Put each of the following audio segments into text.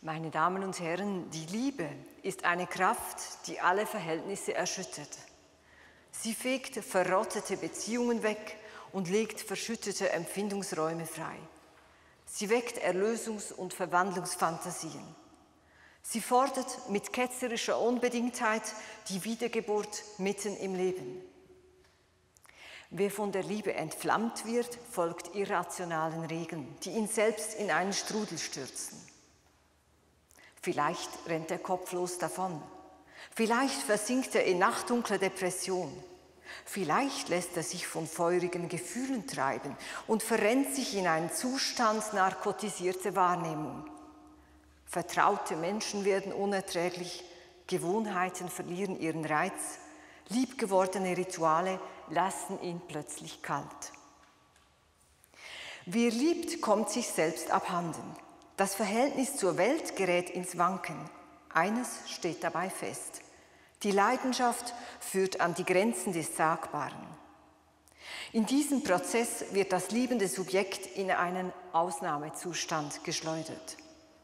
Meine Damen und Herren, die Liebe ist eine Kraft, die alle Verhältnisse erschüttert. Sie fegt verrottete Beziehungen weg und legt verschüttete Empfindungsräume frei. Sie weckt Erlösungs- und Verwandlungsfantasien. Sie fordert mit ketzerischer Unbedingtheit die Wiedergeburt mitten im Leben. Wer von der Liebe entflammt wird, folgt irrationalen Regeln, die ihn selbst in einen Strudel stürzen. Vielleicht rennt er kopflos davon. Vielleicht versinkt er in nachtdunkler Depression. Vielleicht lässt er sich von feurigen Gefühlen treiben und verrennt sich in einen Zustand narkotisierter Wahrnehmung. Vertraute Menschen werden unerträglich, Gewohnheiten verlieren ihren Reiz, liebgewordene Rituale lassen ihn plötzlich kalt. Wer liebt, kommt sich selbst abhanden. Das Verhältnis zur Welt gerät ins Wanken. Eines steht dabei fest: Die Leidenschaft führt an die Grenzen des Sagbaren. In diesem Prozess wird das liebende Subjekt in einen Ausnahmezustand geschleudert.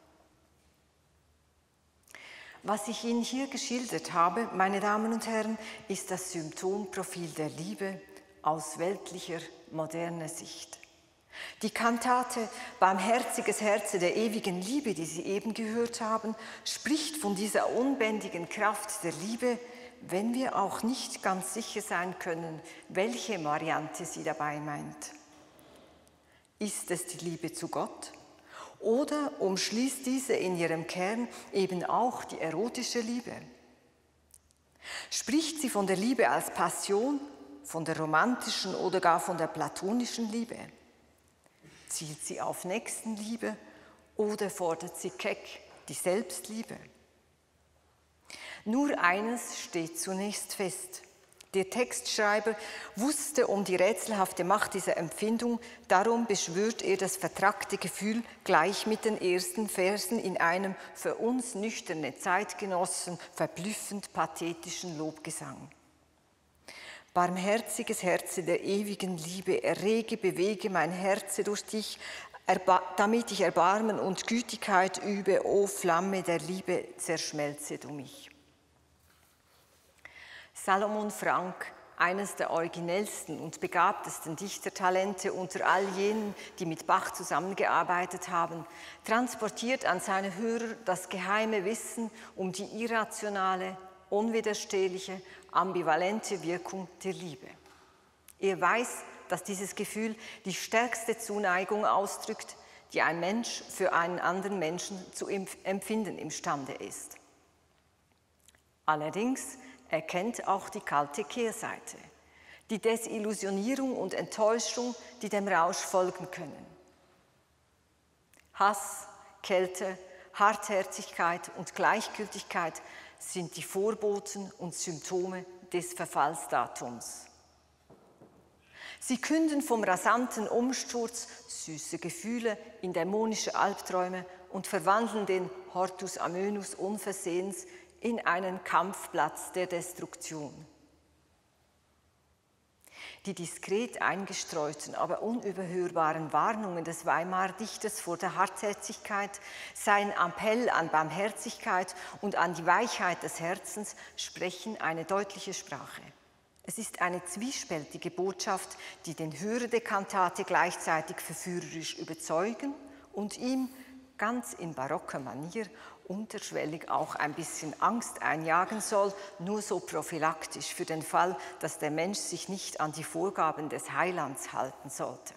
Was ich Ihnen hier geschildert habe, meine Damen und Herren, ist das Symptomprofil der Liebe aus weltlicher, moderner Sicht. Die Kantate Barmherziges Herze der ewigen Liebe, die Sie eben gehört haben, spricht von dieser unbändigen Kraft der Liebe, wenn wir auch nicht ganz sicher sein können, welche Variante sie dabei meint. Ist es die Liebe zu Gott? Oder umschließt diese in ihrem Kern eben auch die erotische Liebe? Spricht sie von der Liebe als Passion, von der romantischen oder gar von der platonischen Liebe? Zielt sie auf Nächstenliebe oder fordert sie keck die Selbstliebe? Nur eines steht zunächst fest: Der Textschreiber wusste um die rätselhafte Macht dieser Empfindung, darum beschwört er das vertrackte Gefühl gleich mit den ersten Versen in einem für uns nüchterne Zeitgenossen verblüffend pathetischen Lobgesang. Barmherziges Herze der ewigen Liebe, errege, bewege mein Herze durch dich, damit ich Erbarmen und Gütigkeit übe, o Flamme der Liebe, zerschmelze du mich. Salomon Frank, eines der originellsten und begabtesten Dichtertalente unter all jenen, die mit Bach zusammengearbeitet haben, transportiert an seine Hörer das geheime Wissen um die irrationale, unwiderstehliche, ambivalente Wirkung der Liebe. Er weiß, dass dieses Gefühl die stärkste Zuneigung ausdrückt, die ein Mensch für einen anderen Menschen zu empfinden imstande ist. Allerdings erkennt auch die kalte Kehrseite, die Desillusionierung und Enttäuschung, die dem Rausch folgen können. Hass, Kälte, Hartherzigkeit und Gleichgültigkeit sind die Vorboten und Symptome des Verfallsdatums. Sie künden vom rasanten Umsturz süße Gefühle in dämonische Albträume und verwandeln den Hortus Amönus unversehens in einen Kampfplatz der Destruktion. Die diskret eingestreuten, aber unüberhörbaren Warnungen des Weimarer Dichters vor der Hartherzigkeit, sein Appell an Barmherzigkeit und an die Weichheit des Herzens sprechen eine deutliche Sprache. Es ist eine zwiespältige Botschaft, die den Hörer der Kantate gleichzeitig verführerisch überzeugen und ihm ganz in barocker Manier unterschwellig auch ein bisschen Angst einjagen soll, nur so prophylaktisch für den Fall, dass der Mensch sich nicht an die Vorgaben des Heilands halten sollte.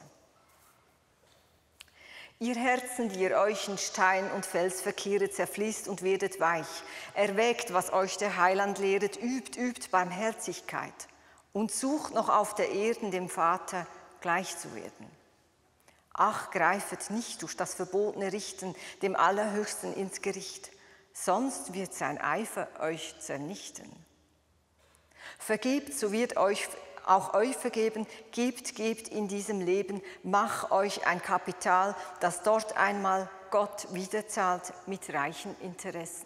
Ihr Herzen, die ihr euch in Stein und Fels verkehret, zerfließt und werdet weich. Erwägt, was euch der Heiland lehret, übt Barmherzigkeit und sucht noch auf der Erde dem Vater gleich zu werden. Ach, greifet nicht durch das verbotene Richten dem Allerhöchsten ins Gericht, sonst wird sein Eifer euch zernichten. Vergebt, so wird euch auch euch vergeben, gebt in diesem Leben, mach euch ein Kapital, das dort einmal Gott wiederzahlt mit reichen Interessen.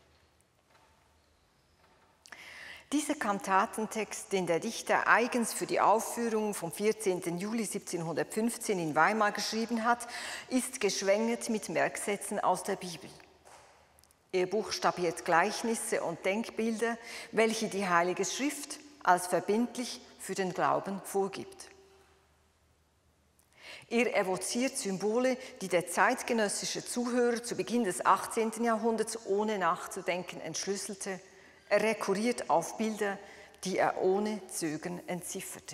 Dieser Kantatentext, den der Dichter eigens für die Aufführung vom 14. Juli 1715 in Weimar geschrieben hat, ist geschwängert mit Merksätzen aus der Bibel. Er buchstabiert Gleichnisse und Denkbilder, welche die Heilige Schrift als verbindlich für den Glauben vorgibt. Er evoziert Symbole, die der zeitgenössische Zuhörer zu Beginn des 18. Jahrhunderts ohne nachzudenken entschlüsselte. Er rekurriert auf Bilder, die er ohne Zögern entzifferte.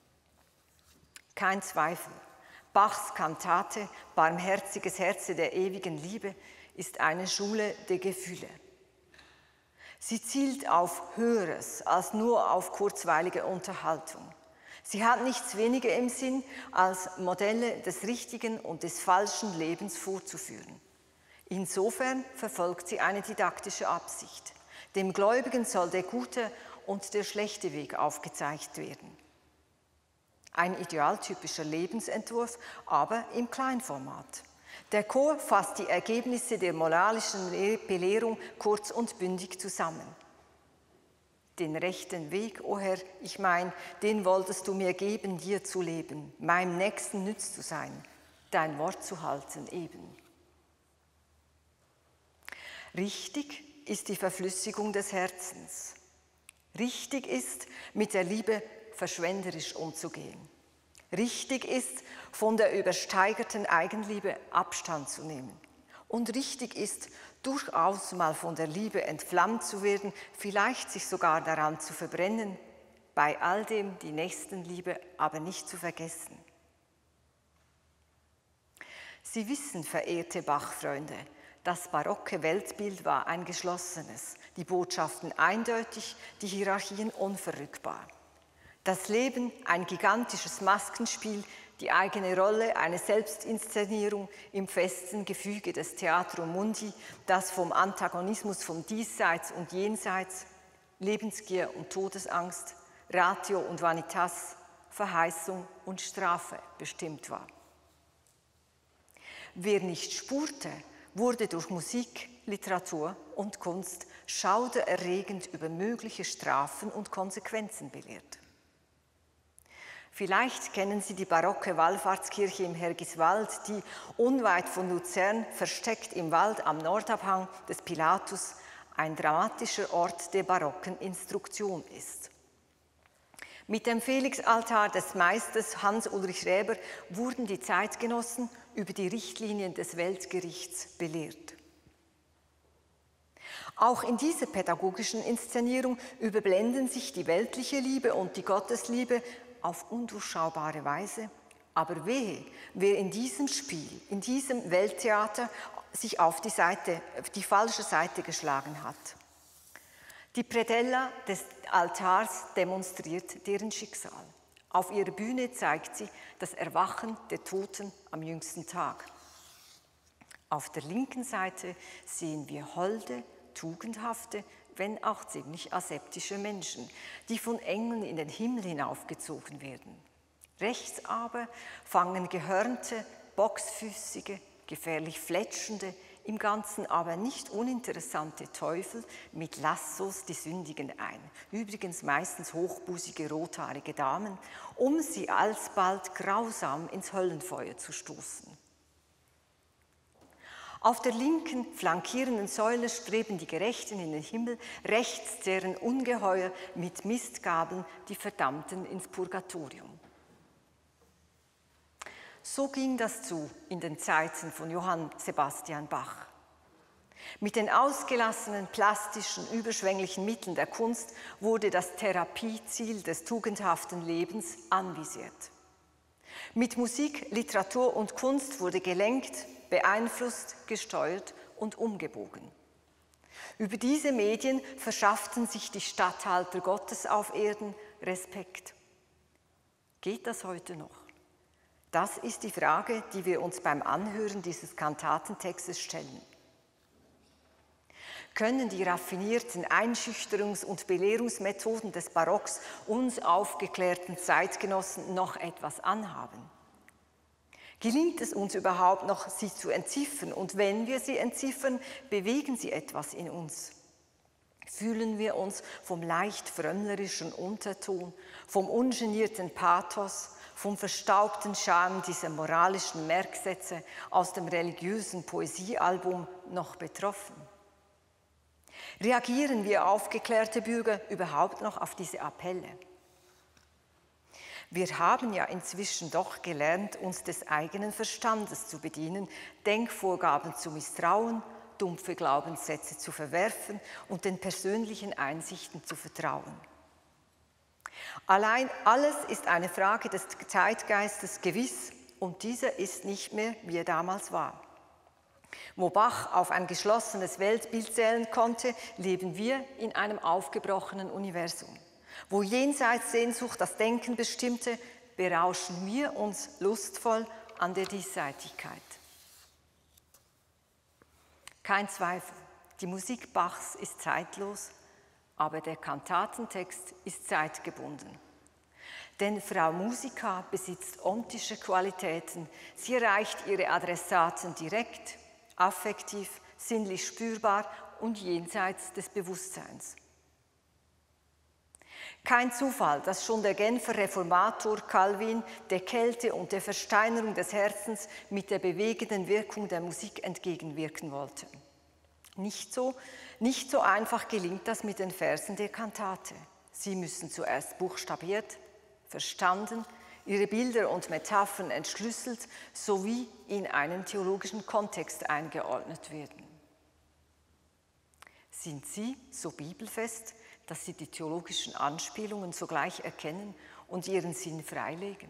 Kein Zweifel, Bachs Kantate Barmherziges Herze der ewigen Liebe ist eine Schule der Gefühle. Sie zielt auf Höheres als nur auf kurzweilige Unterhaltung. Sie hat nichts weniger im Sinn, als Modelle des richtigen und des falschen Lebens vorzuführen. Insofern verfolgt sie eine didaktische Absicht. Dem Gläubigen soll der gute und der schlechte Weg aufgezeigt werden. Ein idealtypischer Lebensentwurf, aber im Kleinformat. Der Chor fasst die Ergebnisse der moralischen Belehrung kurz und bündig zusammen. Den rechten Weg, o Herr, ich mein, den wolltest du mir geben, dir zu leben, meinem Nächsten nütz zu sein, dein Wort zu halten eben. Richtig ist die Verflüssigung des Herzens. Richtig ist, mit der Liebe verschwenderisch umzugehen. Richtig ist, von der übersteigerten Eigenliebe Abstand zu nehmen. Und richtig ist, durchaus mal von der Liebe entflammt zu werden, vielleicht sich sogar daran zu verbrennen, bei all dem die Nächstenliebe aber nicht zu vergessen. Sie wissen, verehrte Bach-Freunde, das barocke Weltbild war ein geschlossenes, die Botschaften eindeutig, die Hierarchien unverrückbar. Das Leben ein gigantisches Maskenspiel, die eigene Rolle eine Selbstinszenierung im festen Gefüge des Theatrum Mundi, das vom Antagonismus vom Diesseits und Jenseits, Lebensgier und Todesangst, Ratio und Vanitas, Verheißung und Strafe bestimmt war. Wer nicht spurte, wurde durch Musik, Literatur und Kunst schaudererregend über mögliche Strafen und Konsequenzen belehrt. Vielleicht kennen Sie die barocke Wallfahrtskirche im Hergiswald, die unweit von Luzern, versteckt im Wald am Nordabhang des Pilatus, ein dramatischer Ort der barocken Instruktion ist. Mit dem Felixaltar des Meisters Hans-Ulrich Reber wurden die Zeitgenossen über die Richtlinien des Weltgerichts belehrt. Auch in dieser pädagogischen Inszenierung überblenden sich die weltliche Liebe und die Gottesliebe auf undurchschaubare Weise, aber wehe, wer in diesem Spiel, in diesem Welttheater sich auf die falsche Seite geschlagen hat. Die Predella des Altars demonstriert deren Schicksal. Auf ihrer Bühne zeigt sie das Erwachen der Toten am jüngsten Tag. Auf der linken Seite sehen wir holde, tugendhafte, wenn auch ziemlich aseptische Menschen, die von Engeln in den Himmel hinaufgezogen werden. Rechts aber fangen gehörnte, boxfüßige, gefährlich fletschende, im Ganzen aber nicht uninteressante Teufel mit Lassos die Sündigen ein, übrigens meistens hochbusige, rothaarige Damen, um sie alsbald grausam ins Höllenfeuer zu stoßen. Auf der linken, flankierenden Säule streben die Gerechten in den Himmel, rechts deren Ungeheuer mit Mistgabeln die Verdammten ins Purgatorium. So ging das zu in den Zeiten von Johann Sebastian Bach. Mit den ausgelassenen, plastischen, überschwänglichen Mitteln der Kunst wurde das Therapieziel des tugendhaften Lebens anvisiert. Mit Musik, Literatur und Kunst wurde gelenkt, beeinflusst, gesteuert und umgebogen. Über diese Medien verschafften sich die Statthalter Gottes auf Erden Respekt. Geht das heute noch? Das ist die Frage, die wir uns beim Anhören dieses Kantatentextes stellen. Können die raffinierten Einschüchterungs- und Belehrungsmethoden des Barocks uns aufgeklärten Zeitgenossen noch etwas anhaben? Gelingt es uns überhaupt noch, sie zu entziffern? Und wenn wir sie entziffern, bewegen sie etwas in uns? Fühlen wir uns vom leicht frömmlerischen Unterton, vom ungenierten Pathos, vom verstaubten Charme dieser moralischen Merksätze aus dem religiösen Poesiealbum noch betroffen? Reagieren wir aufgeklärte Bürger überhaupt noch auf diese Appelle? Wir haben ja inzwischen doch gelernt, uns des eigenen Verstandes zu bedienen, Denkvorgaben zu misstrauen, dumpfe Glaubenssätze zu verwerfen und den persönlichen Einsichten zu vertrauen. Allein alles ist eine Frage des Zeitgeistes gewiss und dieser ist nicht mehr, wie er damals war. Wo Bach auf ein geschlossenes Weltbild zählen konnte, leben wir in einem aufgebrochenen Universum. Wo Jenseitssehnsucht das Denken bestimmte, berauschen wir uns lustvoll an der Diesseitigkeit. Kein Zweifel, die Musik Bachs ist zeitlos, aber der Kantatentext ist zeitgebunden. Denn Frau Musica besitzt ontische Qualitäten, sie erreicht ihre Adressaten direkt, affektiv, sinnlich spürbar und jenseits des Bewusstseins. Kein Zufall, dass schon der Genfer Reformator Calvin der Kälte und der Versteinerung des Herzens mit der bewegenden Wirkung der Musik entgegenwirken wollte. Nicht so einfach gelingt das mit den Versen der Kantate. Sie müssen zuerst buchstabiert, verstanden, ihre Bilder und Metaphern entschlüsselt sowie in einen theologischen Kontext eingeordnet werden. Sind sie so bibelfest, dass sie die theologischen Anspielungen sogleich erkennen und ihren Sinn freilegen?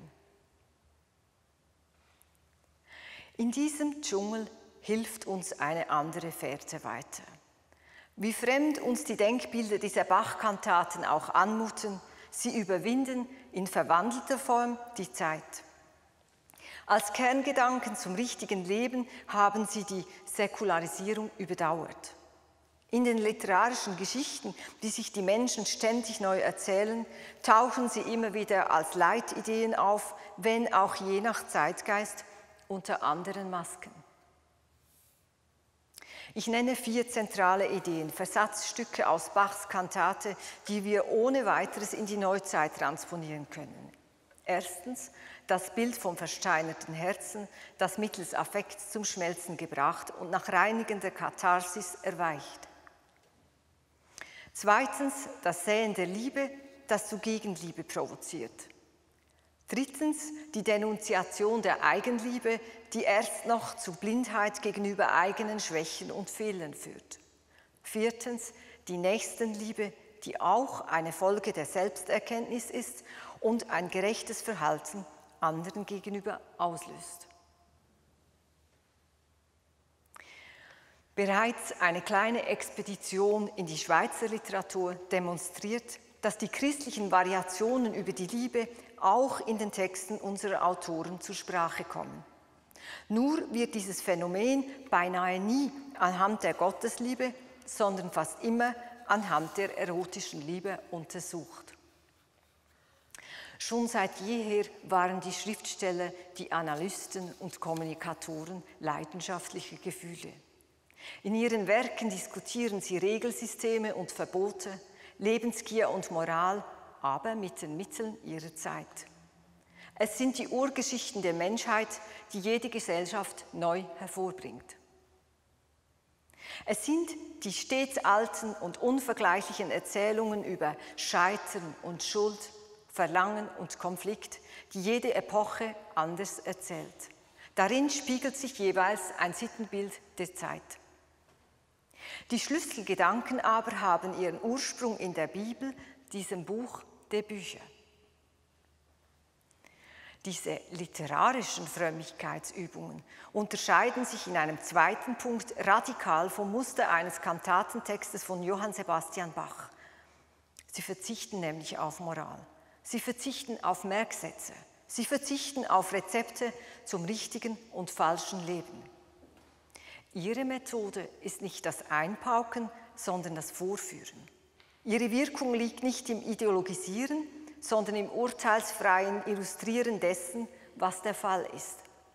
In diesem Dschungel hilft uns eine andere Fährte weiter. Wie fremd uns die Denkbilder dieser Bach-Kantaten auch anmuten, sie überwinden in verwandelter Form die Zeit. Als Kerngedanken zum richtigen Leben haben sie die Säkularisierung überdauert. In den literarischen Geschichten, die sich die Menschen ständig neu erzählen, tauchen sie immer wieder als Leitideen auf, wenn auch je nach Zeitgeist unter anderen Masken. Ich nenne 4 zentrale Ideen, Versatzstücke aus Bachs Kantate, die wir ohne weiteres in die Neuzeit transponieren können. Erstens, das Bild vom versteinerten Herzen, das mittels Affekt zum Schmelzen gebracht und nach reinigender Katharsis erweicht. Zweitens, das Säen der Liebe, das zu Gegenliebe provoziert. Drittens, die Denunziation der Eigenliebe, die erst noch zu Blindheit gegenüber eigenen Schwächen und Fehlern führt. Viertens, die Nächstenliebe, die auch eine Folge der Selbsterkenntnis ist und ein gerechtes Verhalten anderen gegenüber auslöst. Bereits eine kleine Expedition in die Schweizer Literatur demonstriert, dass die christlichen Variationen über die Liebe auch in den Texten unserer Autoren zur Sprache kommen. Nur wird dieses Phänomen beinahe nie anhand der Gottesliebe, sondern fast immer anhand der erotischen Liebe untersucht. Schon seit jeher waren die Schriftsteller, die Analysten und Kommunikatoren leidenschaftliche Gefühle. In ihren Werken diskutieren sie Regelsysteme und Verbote, Lebensgier und Moral, aber mit den Mitteln ihrer Zeit. Es sind die Urgeschichten der Menschheit, die jede Gesellschaft neu hervorbringt. Es sind die stets alten und unvergleichlichen Erzählungen über Scheitern und Schuld, Verlangen und Konflikt, die jede Epoche anders erzählt. Darin spiegelt sich jeweils ein Sittenbild der Zeit. Die Schlüsselgedanken aber haben ihren Ursprung in der Bibel, diesem Buch der Bücher. Diese literarischen Frömmigkeitsübungen unterscheiden sich in einem zweiten Punkt radikal vom Muster eines Kantatentextes von Johann Sebastian Bach. Sie verzichten nämlich auf Moral, sie verzichten auf Merksätze, sie verzichten auf Rezepte zum richtigen und falschen Leben. Ihre Methode ist nicht das Einpauken, sondern das Vorführen. Ihre Wirkung liegt nicht im Ideologisieren, sondern im urteilsfreien Illustrieren dessen, was der Fall ist.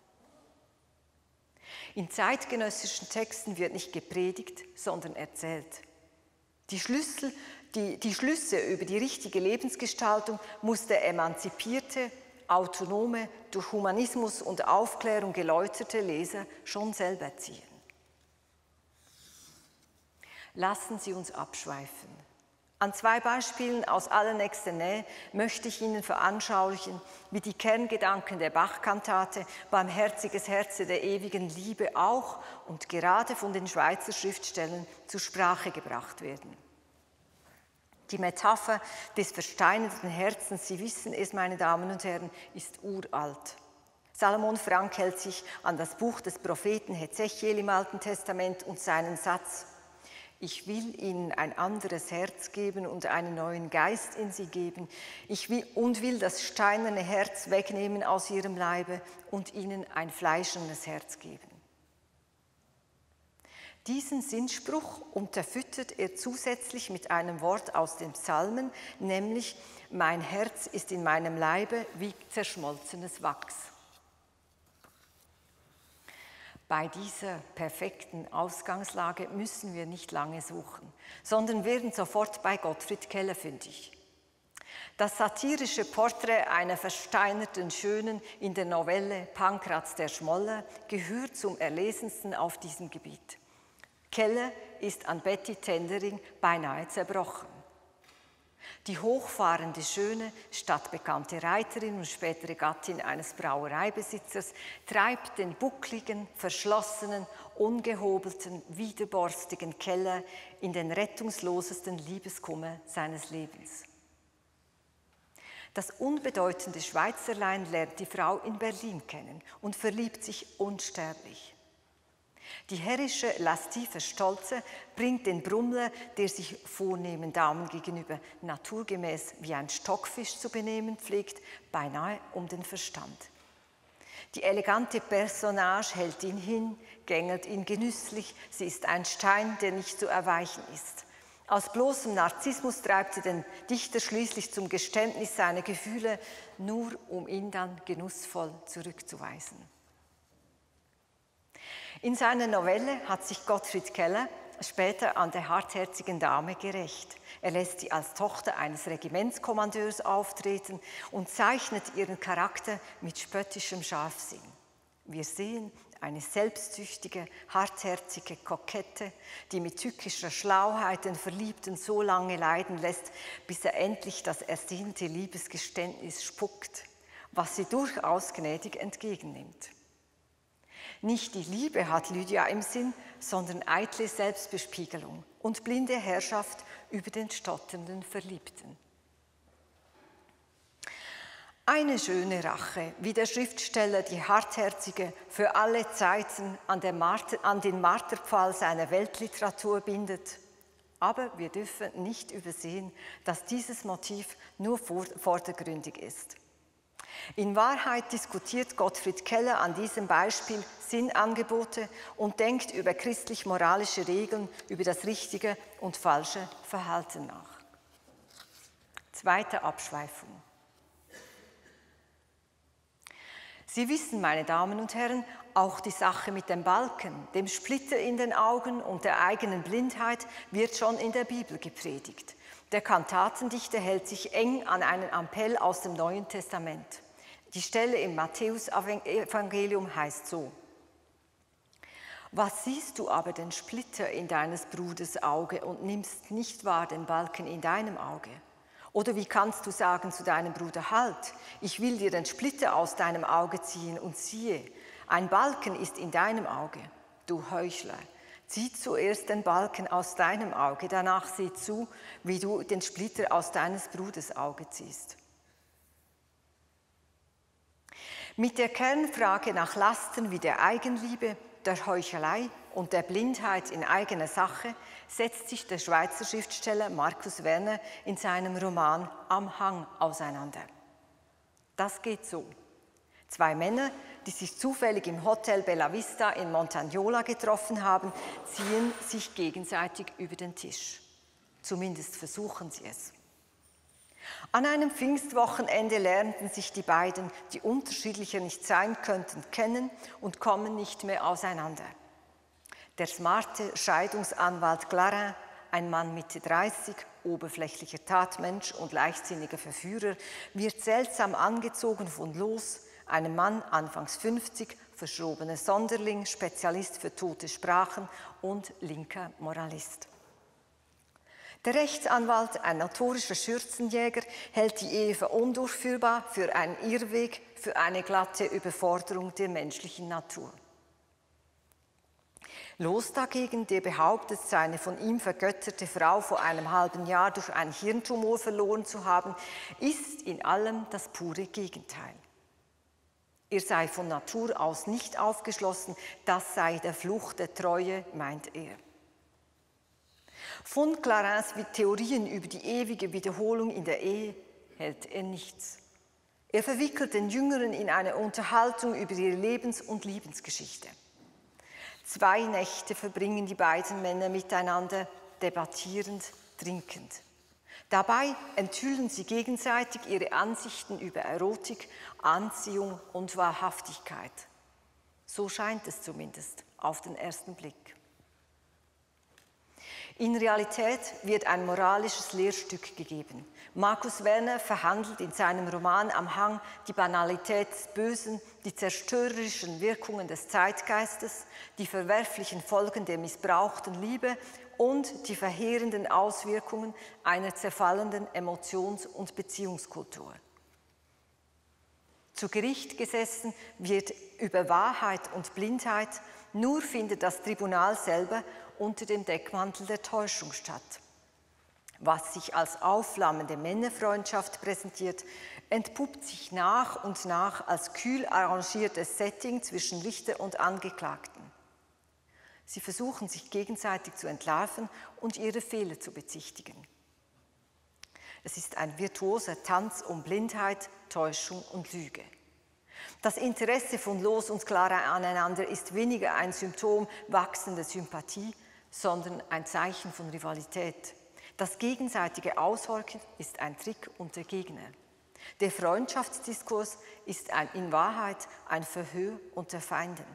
In zeitgenössischen Texten wird nicht gepredigt, sondern erzählt. Die Schlüsse über die richtige Lebensgestaltung muss der emanzipierte, autonome, durch Humanismus und Aufklärung geläuterte Leser schon selber ziehen. Lassen Sie uns abschweifen. An 2 Beispielen aus allernächster Nähe möchte ich Ihnen veranschaulichen, wie die Kerngedanken der Bach-Kantate Barmherziges Herze der ewigen Liebe auch und gerade von den Schweizer Schriftstellern zur Sprache gebracht werden. Die Metapher des versteinerten Herzens, Sie wissen es, meine Damen und Herren, ist uralt. Salomon Frank hält sich an das Buch des Propheten Hesekiel im Alten Testament und seinen Satz: Ich will ihnen ein anderes Herz geben und einen neuen Geist in sie geben. Ich will das steinerne Herz wegnehmen aus ihrem Leibe und ihnen ein fleischernes Herz geben. Diesen Sinnspruch unterfüttert er zusätzlich mit einem Wort aus den Psalmen, nämlich: Mein Herz ist in meinem Leibe wie zerschmolzenes Wachs. Bei dieser perfekten Ausgangslage müssen wir nicht lange suchen, sondern werden sofort bei Gottfried Keller fündig. Das satirische Porträt einer versteinerten Schönen in der Novelle Pankraz der Schmoller gehört zum Erlesensten auf diesem Gebiet. Keller ist an Betty Tendering beinahe zerbrochen. Die hochfahrende Schöne, stadtbekannte Reiterin und spätere Gattin eines Brauereibesitzers, treibt den buckligen, verschlossenen, ungehobelten, widerborstigen Keller in den rettungslosesten Liebeskummer seines Lebens. Das unbedeutende Schweizerlein lernt die Frau in Berlin kennen und verliebt sich unsterblich. Die herrische, lastive Stolze bringt den Brummler, der sich vornehmen Damen gegenüber naturgemäß wie ein Stockfisch zu benehmen pflegt, beinahe um den Verstand. Die elegante Personage hält ihn hin, gängelt ihn genüsslich, sie ist ein Stein, der nicht zu erweichen ist. Aus bloßem Narzissmus treibt sie den Dichter schließlich zum Geständnis seiner Gefühle, nur um ihn dann genussvoll zurückzuweisen. In seiner Novelle hat sich Gottfried Keller später an der hartherzigen Dame gerächt. Er lässt sie als Tochter eines Regimentskommandeurs auftreten und zeichnet ihren Charakter mit spöttischem Scharfsinn. Wir sehen eine selbstsüchtige, hartherzige Kokette, die mit tückischer Schlauheit den Verliebten so lange leiden lässt, bis er endlich das ersehnte Liebesgeständnis spuckt, was sie durchaus gnädig entgegennimmt. Nicht die Liebe hat Lydia im Sinn, sondern eitle Selbstbespiegelung und blinde Herrschaft über den stotternden Verliebten. Eine schöne Rache, wie der Schriftsteller die hartherzige für alle Zeiten an den Marterpfahl seiner Weltliteratur bindet. Aber wir dürfen nicht übersehen, dass dieses Motiv nur vordergründig ist. In Wahrheit diskutiert Gottfried Keller an diesem Beispiel Sinnangebote und denkt über christlich-moralische Regeln, über das richtige und falsche Verhalten nach. Zweite Abschweifung. Sie wissen, meine Damen und Herren, auch die Sache mit dem Balken, dem Splitter in den Augen und der eigenen Blindheit wird schon in der Bibel gepredigt. Der Kantatendichter hält sich eng an einen Appell aus dem Neuen Testament. Die Stelle im Matthäus-Evangelium heißt so: Was siehst du aber den Splitter in deines Bruders Auge und nimmst nicht wahr den Balken in deinem Auge? Oder wie kannst du sagen zu deinem Bruder, halt, ich will dir den Splitter aus deinem Auge ziehen und siehe, ein Balken ist in deinem Auge, du Heuchler. Zieh zuerst den Balken aus deinem Auge, danach sieh zu, wie du den Splitter aus deines Bruders Auge ziehst. Mit der Kernfrage nach Lasten wie der Eigenliebe, der Heuchelei und der Blindheit in eigener Sache setzt sich der Schweizer Schriftsteller Markus Werner in seinem Roman Am Hang auseinander. Das geht so. 2 Männer, die sich zufällig im Hotel Bella Vista in Montagnola getroffen haben, ziehen sich gegenseitig über den Tisch. Zumindest versuchen sie es. An einem Pfingstwochenende lernten sich die beiden, die unterschiedlicher nicht sein könnten, kennen und kommen nicht mehr auseinander. Der smarte Scheidungsanwalt Clarin, ein Mann Mitte 30, oberflächlicher Tatmensch und leichtsinniger Verführer, wird seltsam angezogen von Los, einem Mann anfangs 50, verschrobener Sonderling, Spezialist für tote Sprachen und linker Moralist. Der Rechtsanwalt, ein notorischer Schürzenjäger, hält die Ehe für undurchführbar, für einen Irrweg, für eine glatte Überforderung der menschlichen Natur. Los dagegen, der behauptet, seine von ihm vergötterte Frau vor einem halben Jahr durch einen Hirntumor verloren zu haben, ist in allem das pure Gegenteil. Er sei von Natur aus nicht aufgeschlossen, das sei der Fluch der Treue, meint er. Von Clarins Theorien über die ewige Wiederholung in der Ehe hält er nichts. Er verwickelt den Jüngeren in eine Unterhaltung über ihre Lebens- und Liebensgeschichte. 2 Nächte verbringen die beiden Männer miteinander, debattierend, trinkend. Dabei enthüllen sie gegenseitig ihre Ansichten über Erotik, Anziehung und Wahrhaftigkeit. So scheint es zumindest auf den ersten Blick. In Realität wird ein moralisches Lehrstück gegeben. Markus Werner verhandelt in seinem Roman Am Hang die Banalität des Bösen, die zerstörerischen Wirkungen des Zeitgeistes, die verwerflichen Folgen der missbrauchten Liebe und die verheerenden Auswirkungen einer zerfallenden Emotions- und Beziehungskultur. Zu Gericht gesessen wird über Wahrheit und Blindheit, nur findet das Tribunal selber unter dem Deckmantel der Täuschung statt. Was sich als aufflammende Männerfreundschaft präsentiert, entpuppt sich nach und nach als kühl arrangiertes Setting zwischen Richter und Angeklagten. Sie versuchen, sich gegenseitig zu entlarven und ihre Fehler zu bezichtigen. Es ist ein virtuoser Tanz um Blindheit, Täuschung und Lüge. Das Interesse von Los und Clara aneinander ist weniger ein Symptom wachsender Sympathie, sondern ein Zeichen von Rivalität. Das gegenseitige Aushorchen ist ein Trick unter Gegner. Der Freundschaftsdiskurs ist in Wahrheit ein Verhör unter Feinden.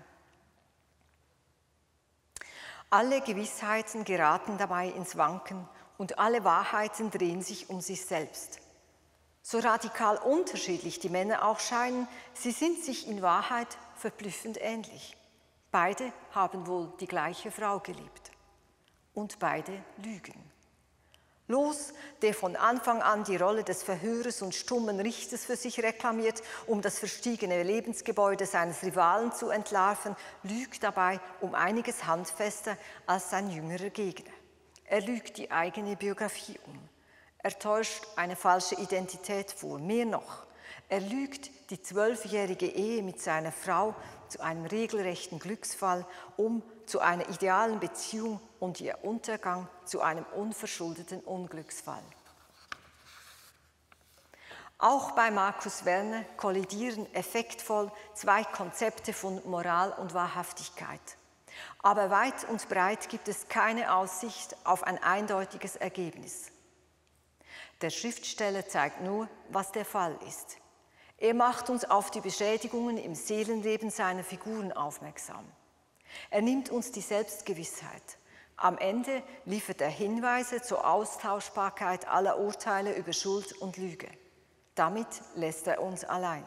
Alle Gewissheiten geraten dabei ins Wanken und alle Wahrheiten drehen sich um sich selbst. So radikal unterschiedlich die Männer auch scheinen, sie sind sich in Wahrheit verblüffend ähnlich. Beide haben wohl die gleiche Frau geliebt. Und beide lügen. Los, der von Anfang an die Rolle des Verhörers und stummen Richters für sich reklamiert, um das verstiegene Lebensgebäude seines Rivalen zu entlarven, lügt dabei um einiges handfester als sein jüngerer Gegner. Er lügt die eigene Biografie um. Er täuscht eine falsche Identität vor. Mehr noch, er lügt die 12-jährige Ehe mit seiner Frau zu einem regelrechten Glücksfall zu einer idealen Beziehung und ihr Untergang zu einem unverschuldeten Unglücksfall. Auch bei Markus Werner kollidieren effektvoll 2 Konzepte von Moral und Wahrhaftigkeit. Aber weit und breit gibt es keine Aussicht auf ein eindeutiges Ergebnis. Der Schriftsteller zeigt nur, was der Fall ist. Er macht uns auf die Beschädigungen im Seelenleben seiner Figuren aufmerksam. Er nimmt uns die Selbstgewissheit. Am Ende liefert er Hinweise zur Austauschbarkeit aller Urteile über Schuld und Lüge. Damit lässt er uns allein.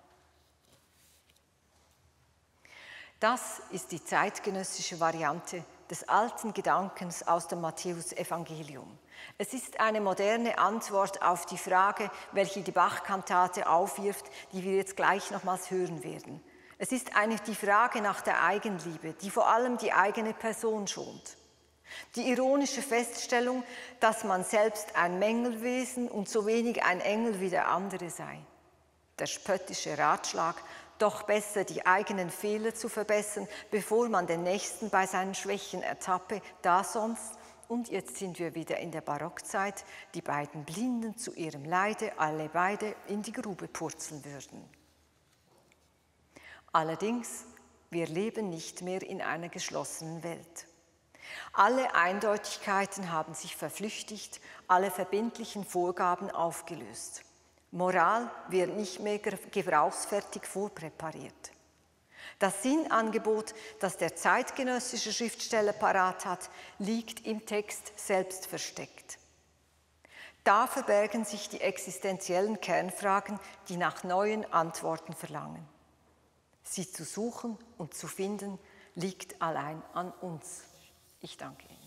Das ist die zeitgenössische Variante des alten Gedankens aus dem Matthäusevangelium. Es ist eine moderne Antwort auf die Frage, welche die Bach-Kantate aufwirft, die wir jetzt gleich nochmals hören werden. Es ist die Frage nach der Eigenliebe, die vor allem die eigene Person schont. Die ironische Feststellung, dass man selbst ein Mängelwesen und so wenig ein Engel wie der andere sei. Der spöttische Ratschlag, doch besser die eigenen Fehler zu verbessern, bevor man den Nächsten bei seinen Schwächen ertappe, da sonst, und jetzt sind wir wieder in der Barockzeit, die beiden Blinden zu ihrem Leide alle beide in die Grube purzeln würden. Allerdings, wir leben nicht mehr in einer geschlossenen Welt. Alle Eindeutigkeiten haben sich verflüchtigt, alle verbindlichen Vorgaben aufgelöst. Moral wird nicht mehr gebrauchsfertig vorpräpariert. Das Sinnangebot, das der zeitgenössische Schriftsteller parat hat, liegt im Text selbst versteckt. Da verbergen sich die existenziellen Kernfragen, die nach neuen Antworten verlangen. Sie zu suchen und zu finden, liegt allein an uns. Ich danke Ihnen.